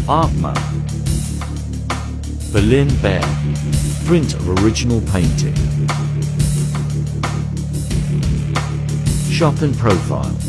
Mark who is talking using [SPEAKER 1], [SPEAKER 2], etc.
[SPEAKER 1] Art map. Berlin Bear. Print of original painting. Shop and profile.